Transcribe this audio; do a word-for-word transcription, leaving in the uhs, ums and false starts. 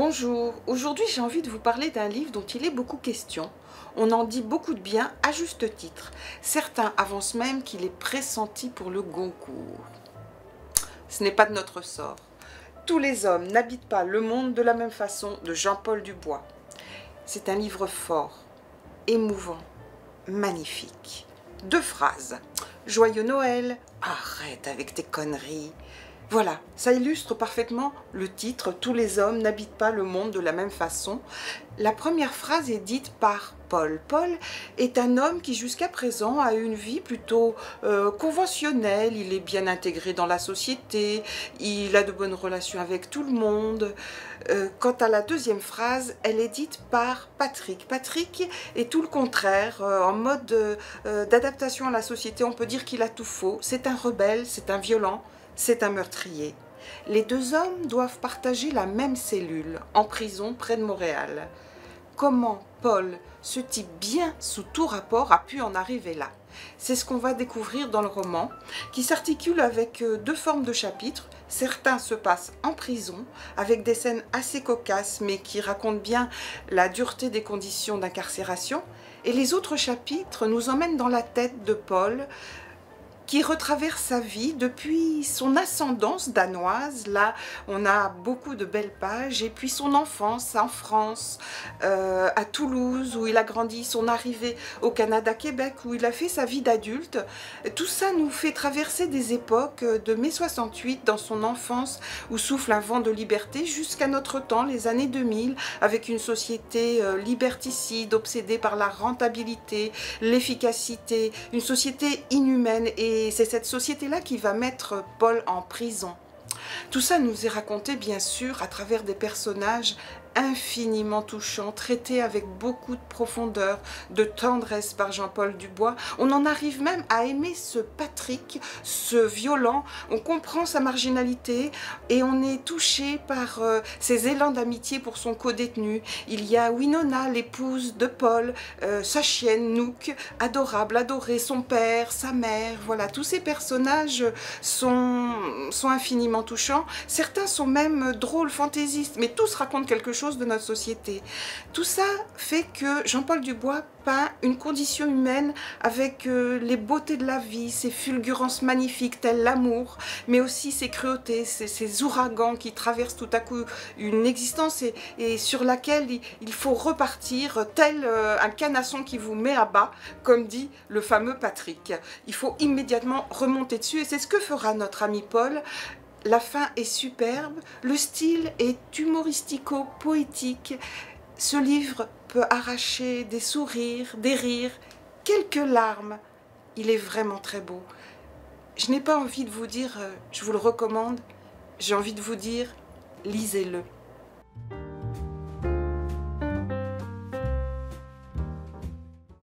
Bonjour, aujourd'hui j'ai envie de vous parler d'un livre dont il est beaucoup question. On en dit beaucoup de bien à juste titre. Certains avancent même qu'il est pressenti pour le Goncourt. Ce n'est pas de notre sort. Tous les hommes n'habitent pas le monde de la même façon de Jean-Paul Dubois. C'est un livre fort, émouvant, magnifique. Deux phrases. Joyeux Noël, arrête avec tes conneries. Voilà, ça illustre parfaitement le titre « Tous les hommes n'habitent pas le monde de la même façon ». La première phrase est dite par Paul. Paul est un homme qui jusqu'à présent a une vie plutôt euh, conventionnelle, il est bien intégré dans la société, il a de bonnes relations avec tout le monde. Euh, quant à la deuxième phrase, elle est dite par Patrick. Patrick est tout le contraire, euh, en mode euh, d'adaptation à la société, on peut dire qu'il a tout faux. C'est un rebelle, c'est un violent. C'est un meurtrier. Les deux hommes doivent partager la même cellule, en prison près de Montréal. Comment Paul, ce type bien sous tout rapport, a pu en arriver là? C'est ce qu'on va découvrir dans le roman, qui s'articule avec deux formes de chapitres. Certains se passent en prison, avec des scènes assez cocasses, mais qui racontent bien la dureté des conditions d'incarcération. Et les autres chapitres nous emmènent dans la tête de Paul, qui retraverse sa vie depuis son ascendance danoise. Là, on a beaucoup de belles pages. Et puis son enfance en France, euh, à Toulouse, où il a grandi, son arrivée au Canada, Québec, où il a fait sa vie d'adulte. Tout ça nous fait traverser des époques de mai soixante-huit, dans son enfance, où souffle un vent de liberté, jusqu'à notre temps, les années deux mille, avec une société euh, liberticide, obsédée par la rentabilité, l'efficacité, une société inhumaine. Et Et c'est cette société-là qui va mettre Paul en prison. Tout ça nous est raconté bien sûr à travers des personnages infiniment touchants, traités avec beaucoup de profondeur, de tendresse par Jean-Paul Dubois. On en arrive même à aimer ce Patrick, ce violent. On comprend sa marginalité et on est touché par euh, ses élans d'amitié pour son co-détenu. Il y a Winona, l'épouse de Paul, euh, sa chienne Nook, adorable, adorée, son père, sa mère. Voilà, tous ces personnages sont, sont infiniment touchants. Certains sont même drôles, fantaisistes, mais tous racontent quelque chose de notre société. Tout ça fait que Jean-Paul Dubois peint une condition humaine avec euh, les beautés de la vie, ses fulgurances magnifiques telles l'amour, mais aussi ses cruautés, ces, ces ouragans qui traversent tout à coup une existence et, et sur laquelle il, il faut repartir tel euh, un canasson qui vous met à bas, comme dit le fameux Patrick. Il faut immédiatement remonter dessus et c'est ce que fera notre ami Paul. La fin est superbe, le style est humoristico-poétique. Ce livre peut arracher des sourires, des rires, quelques larmes. Il est vraiment très beau. Je n'ai pas envie de vous dire, euh, je vous le recommande, j'ai envie de vous dire, lisez-le.